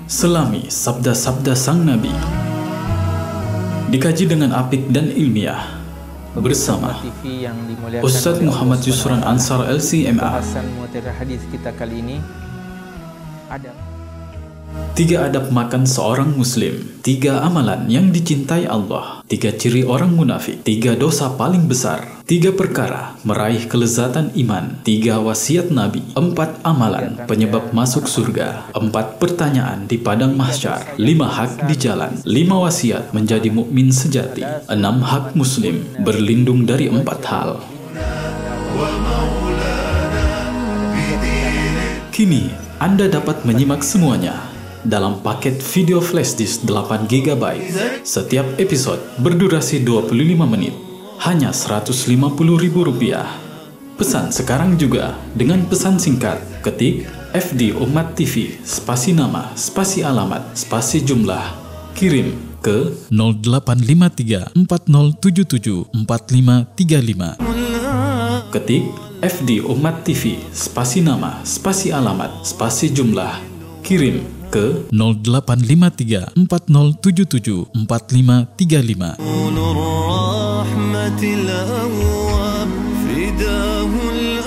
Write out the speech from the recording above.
Selami sabda-sabda sang Nabi, dikaji dengan apik dan ilmiah bersama Ustadz Muhammad Yusran Ansar LCMA. Bahasan muatir hadis kita kali ini ada 3 adab makan seorang muslim, 3 amalan yang dicintai Allah, 3 ciri orang munafik, 3 dosa paling besar, 3 perkara meraih kelezatan iman, 3 wasiat Nabi, 4 amalan penyebab masuk surga, 4 pertanyaan di padang mahsyar, 5 hak di jalan, 5 wasiat menjadi mukmin sejati, 6 hak muslim berlindung dari 4 hal. Kini Anda dapat menyimak semuanya dalam paket video flash disk 8 GB. Setiap episode berdurasi 25 menit, hanya Rp150.000. Pesan sekarang juga dengan pesan singkat. Ketik FD Umat TV, spasi nama, spasi alamat, spasi jumlah. Kirim ke 0853 4077 4535. Ketik FD Umat TV, spasi nama, spasi alamat, spasi jumlah. Kirim ke 0853 4077 4535.